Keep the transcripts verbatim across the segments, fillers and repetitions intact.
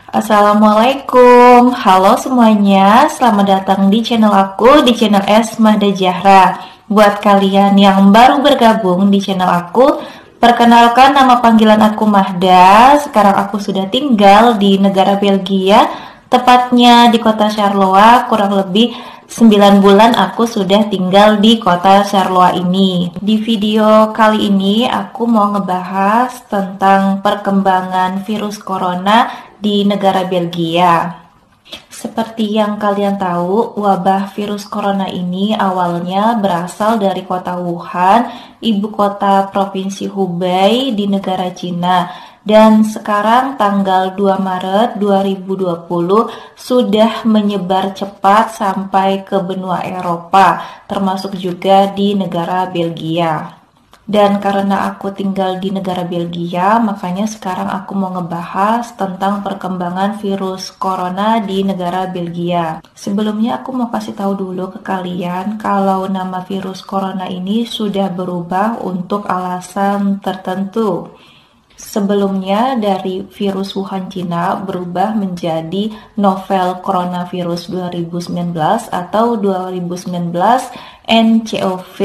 Assalamualaikum, halo semuanya, selamat datang di channel aku, di channel S Mahda Zahra. Buat kalian yang baru bergabung di channel aku, perkenalkan nama panggilan aku Mahda. Sekarang aku sudah tinggal di negara Belgia, tepatnya di kota Charleroi. Kurang lebih sembilan bulan aku sudah tinggal di kota Charleroi ini. Di video kali ini aku mau ngebahas tentang perkembangan virus corona di negara Belgia. Seperti yang kalian tahu, wabah virus corona ini awalnya berasal dari kota Wuhan, ibu kota provinsi Hubei di negara Cina. Dan sekarang tanggal dua Maret dua ribu dua puluh sudah menyebar cepat sampai ke benua Eropa, termasuk juga di negara Belgia. Dan karena aku tinggal di negara Belgia, makanya sekarang aku mau ngebahas tentang perkembangan virus corona di negara Belgia. Sebelumnya aku mau kasih tahu dulu ke kalian kalau nama virus corona ini sudah berubah untuk alasan tertentu. Sebelumnya dari virus Wuhan Cina berubah menjadi novel coronavirus dua ribu sembilan belas atau dua ribu sembilan belas N C O V.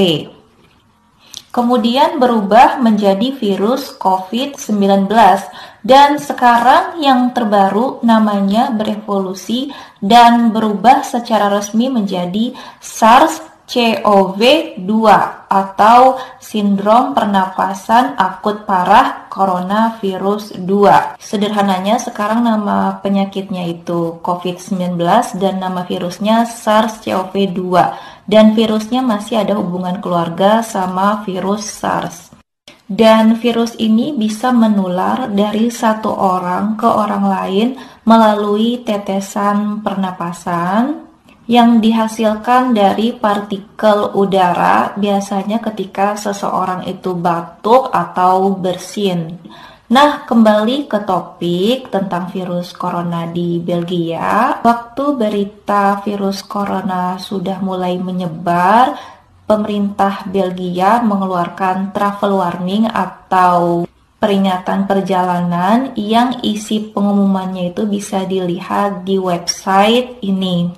Kemudian berubah menjadi virus covid sembilan belas dan sekarang yang terbaru namanya berevolusi dan berubah secara resmi menjadi SARS C o V dua atau sindrom pernapasan akut parah coronavirus dua. Sederhananya sekarang nama penyakitnya itu covid sembilan belas dan nama virusnya SARS C o V dua. Dan virusnya masih ada hubungan keluarga sama virus SARS. Dan virus ini bisa menular dari satu orang ke orang lain melalui tetesan pernapasan yang dihasilkan dari partikel udara, biasanya ketika seseorang itu batuk atau bersin. Nah, kembali ke topik tentang virus corona di Belgia. Waktu berita virus corona sudah mulai menyebar, pemerintah Belgia mengeluarkan travel warning atau peringatan perjalanan yang isi pengumumannya itu bisa dilihat di website ini.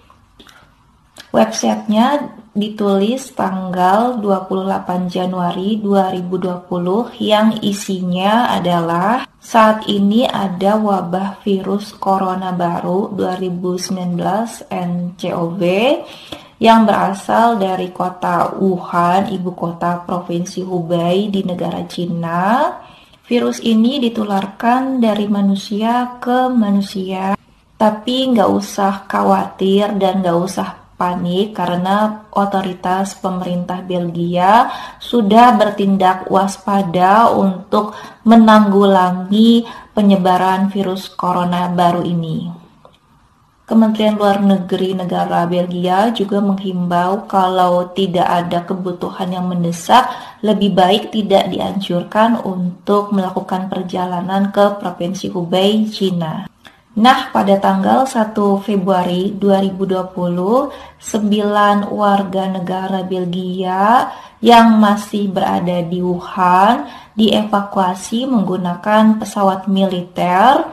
Websitenya ditulis tanggal dua puluh delapan Januari dua ribu dua puluh yang isinya adalah saat ini ada wabah virus corona baru dua ribu sembilan belas N C O V yang berasal dari kota Wuhan, ibu kota provinsi Hubei di negara Cina. Virus ini ditularkan dari manusia ke manusia, tapi nggak usah khawatir dan nggak usah panik karena otoritas pemerintah Belgia sudah bertindak waspada untuk menanggulangi penyebaran virus corona baru ini. Kementerian Luar Negeri negara Belgia juga menghimbau kalau tidak ada kebutuhan yang mendesak, lebih baik tidak dianjurkan untuk melakukan perjalanan ke Provinsi Hubei, Cina. Nah, pada tanggal satu Februari dua ribu dua puluh, sembilan warga negara Belgia yang masih berada di Wuhan dievakuasi menggunakan pesawat militer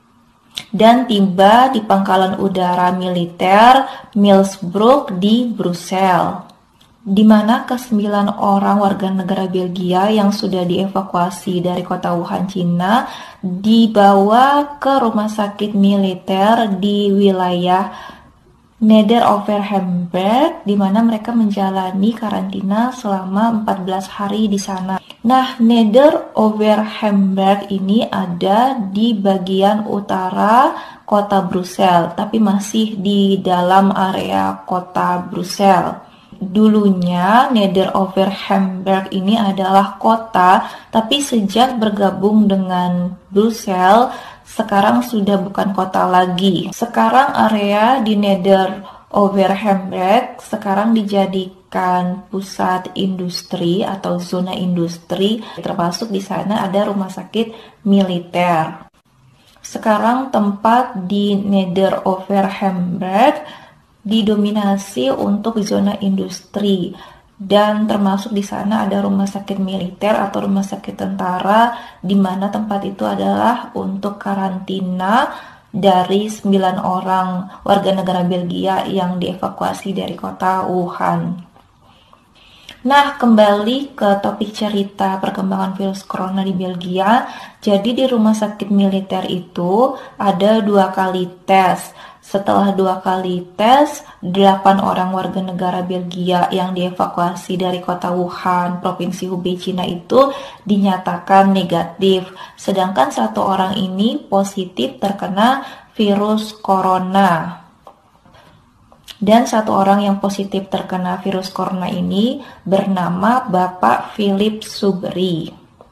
dan tiba di pangkalan udara militer Milsbroek di Brussels, di mana kesembilan orang warga negara Belgia yang sudah dievakuasi dari kota Wuhan, Cina, dibawa ke rumah sakit militer di wilayah Neder-Overhemberg, di mana mereka menjalani karantina selama empat belas hari di sana. Nah, Neder-Overhemberg ini ada di bagian utara kota Brussels, tapi masih di dalam area kota Brussels. Dulunya Neder-Overhemberg ini adalah kota, tapi sejak bergabung dengan Brussels, sekarang sudah bukan kota lagi. Sekarang area di Neder-Overhemberg sekarang dijadikan pusat industri atau zona industri, termasuk di sana ada rumah sakit militer. Sekarang tempat di Neder-Overhemberg didominasi untuk zona industri dan termasuk di sana ada rumah sakit militer atau rumah sakit tentara, di mana tempat itu adalah untuk karantina dari sembilan orang warga negara Belgia yang dievakuasi dari kota Wuhan. Nah, kembali ke topik cerita perkembangan virus corona di Belgia. Jadi di rumah sakit militer itu ada dua kali tes. Setelah dua kali tes, delapan orang warga negara Belgia yang dievakuasi dari kota Wuhan, Provinsi Hubei, Cina itu dinyatakan negatif. Sedangkan satu orang ini positif terkena virus corona. Dan satu orang yang positif terkena virus corona ini bernama Bapak Philip Subri.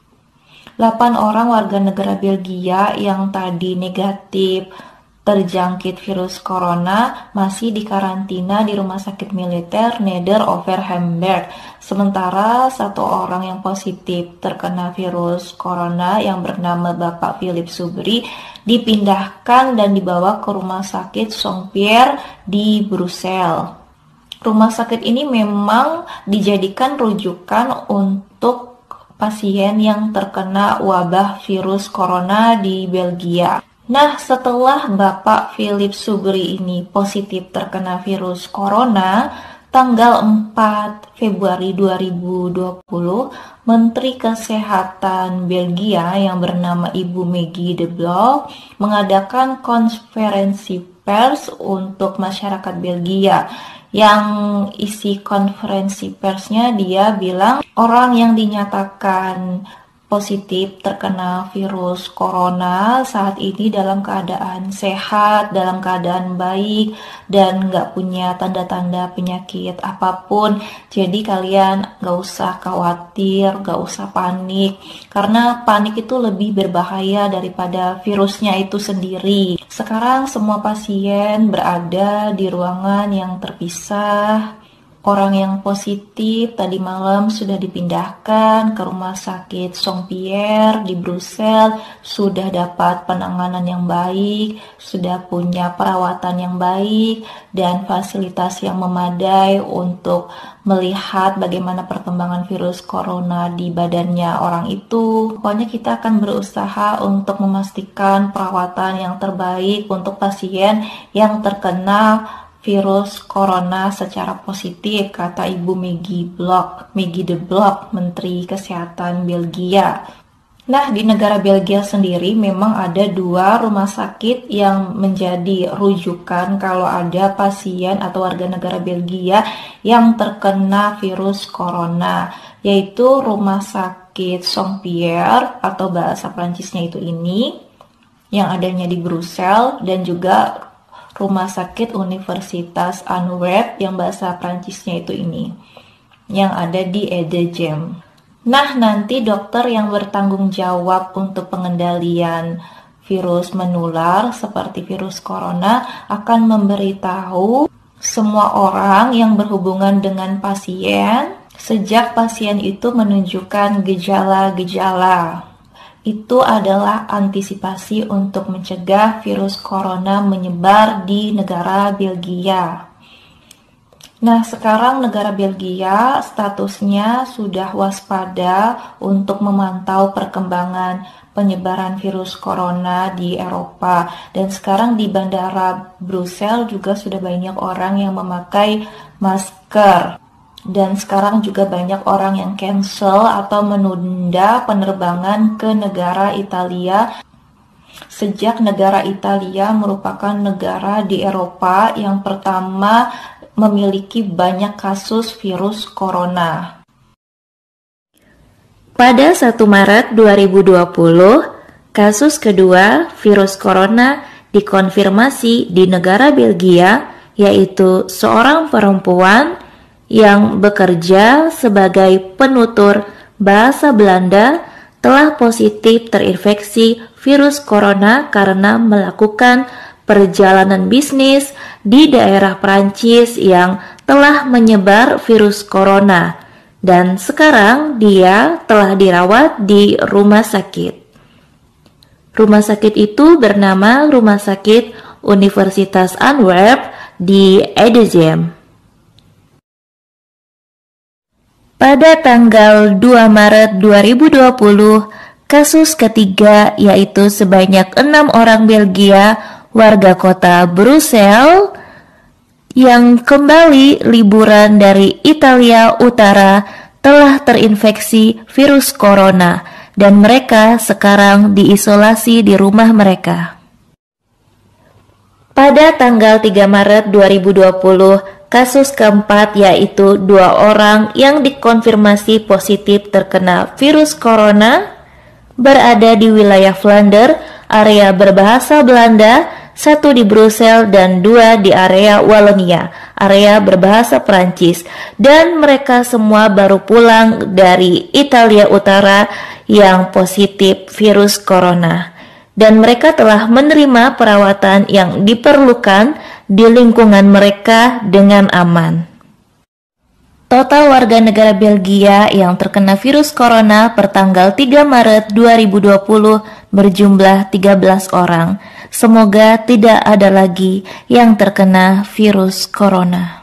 delapan orang warga negara Belgia yang tadi negatif terjangkit virus corona masih dikarantina di rumah sakit militer Neder-Overhamberg. Sementara satu orang yang positif terkena virus corona yang bernama Bapak Philip Subri dipindahkan dan dibawa ke rumah sakit Saint-Pierre di Brussels. Rumah sakit ini memang dijadikan rujukan untuk pasien yang terkena wabah virus corona di Belgia. Nah, setelah Bapak Philip Subri ini positif terkena virus corona, tanggal empat Februari dua ribu dua puluh, Menteri Kesehatan Belgia yang bernama Ibu Maggie de Blok mengadakan konferensi pers untuk masyarakat Belgia. Yang isi konferensi persnya dia bilang orang yang dinyatakan positif terkena virus corona saat ini dalam keadaan sehat, dalam keadaan baik, dan nggak punya tanda-tanda penyakit apapun. Jadi kalian nggak usah khawatir, nggak usah panik, karena panik itu lebih berbahaya daripada virusnya itu sendiri. Sekarang semua pasien berada di ruangan yang terpisah. Orang yang positif tadi malam sudah dipindahkan ke rumah sakit Saint-Pierre di Brussels, sudah dapat penanganan yang baik, sudah punya perawatan yang baik, dan fasilitas yang memadai untuk melihat bagaimana perkembangan virus corona di badannya orang itu. Pokoknya kita akan berusaha untuk memastikan perawatan yang terbaik untuk pasien yang terkena virus corona secara positif, kata Ibu Maggie Blok, Maggie de Blok, Menteri Kesehatan Belgia. Nah, di negara Belgia sendiri memang ada dua rumah sakit yang menjadi rujukan kalau ada pasien atau warga negara Belgia yang terkena virus corona, yaitu Rumah Sakit Saint-Pierre atau bahasa Prancisnya itu ini, yang adanya di Brussels, dan juga Rumah Sakit Universitas Antwerp yang bahasa Prancisnya itu ini, yang ada di Edegem. Nah, nanti dokter yang bertanggung jawab untuk pengendalian virus menular seperti virus corona akan memberitahu semua orang yang berhubungan dengan pasien sejak pasien itu menunjukkan gejala-gejala. Itu adalah antisipasi untuk mencegah virus corona menyebar di negara Belgia. Nah, sekarang negara Belgia statusnya sudah waspada untuk memantau perkembangan penyebaran virus corona di Eropa. Dan sekarang di bandara Brussels juga sudah banyak orang yang memakai masker. Dan sekarang juga banyak orang yang cancel atau menunda penerbangan ke negara Italia. Sejak negara Italia merupakan negara di Eropa yang pertama memiliki banyak kasus virus corona. Pada satu Maret dua ribu dua puluh, kasus kedua virus corona dikonfirmasi di negara Belgia, yaitu seorang perempuan yang bekerja sebagai penutur bahasa Belanda telah positif terinfeksi virus corona karena melakukan perjalanan bisnis di daerah Prancis yang telah menyebar virus corona, dan sekarang dia telah dirawat di rumah sakit. Rumah sakit itu bernama Rumah Sakit Universitas Antwerp di Edegem. Pada tanggal dua Maret dua ribu dua puluh, kasus ketiga yaitu sebanyak enam orang Belgia warga kota Brussels yang kembali liburan dari Italia Utara telah terinfeksi virus corona dan mereka sekarang diisolasi di rumah mereka. Pada tanggal tiga Maret dua ribu dua puluh, kasus keempat yaitu dua orang yang dikonfirmasi positif terkena virus corona berada di wilayah Flanders, area berbahasa Belanda, satu di Brussels dan dua di area Wallonia, area berbahasa Prancis, dan mereka semua baru pulang dari Italia Utara yang positif virus corona. Dan mereka telah menerima perawatan yang diperlukan di lingkungan mereka dengan aman. Total warga negara Belgia yang terkena virus corona per tanggal tiga Maret dua ribu dua puluh berjumlah tiga belas orang. Semoga tidak ada lagi yang terkena virus corona.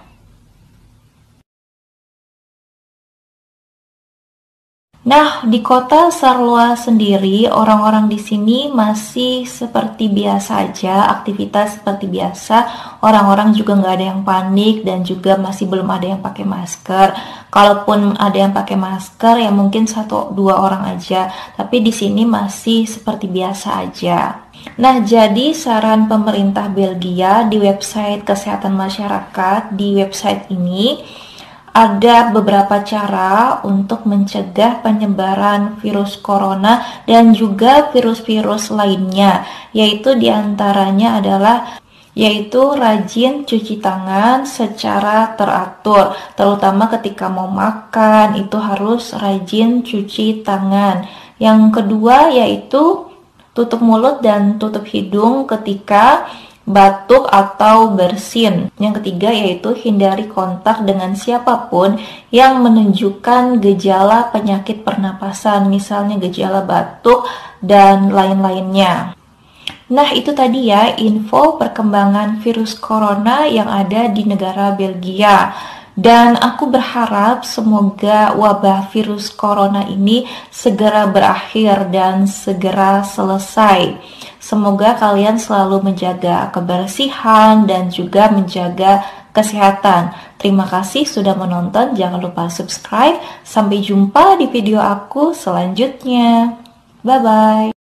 Nah, di kota Charleroi sendiri, orang-orang di sini masih seperti biasa aja, aktivitas seperti biasa. Orang-orang juga nggak ada yang panik dan juga masih belum ada yang pakai masker. Kalaupun ada yang pakai masker, ya mungkin satu dua orang aja. Tapi di sini masih seperti biasa aja. Nah, jadi saran pemerintah Belgia di website kesehatan masyarakat, di website ini, ada beberapa cara untuk mencegah penyebaran virus corona dan juga virus-virus lainnya, yaitu diantaranya adalah yaitu rajin cuci tangan secara teratur, terutama ketika mau makan itu harus rajin cuci tangan. Yang kedua yaitu tutup mulut dan tutup hidung ketika batuk atau bersin. Yang ketiga yaitu hindari kontak dengan siapapun yang menunjukkan gejala penyakit pernapasan, misalnya gejala batuk dan lain-lainnya. Nah, itu tadi ya info perkembangan virus corona yang ada di negara Belgia. Dan aku berharap semoga wabah virus corona ini segera berakhir dan segera selesai. Semoga kalian selalu menjaga kebersihan dan juga menjaga kesehatan. Terima kasih sudah menonton, jangan lupa subscribe. Sampai jumpa di video aku selanjutnya. Bye-bye.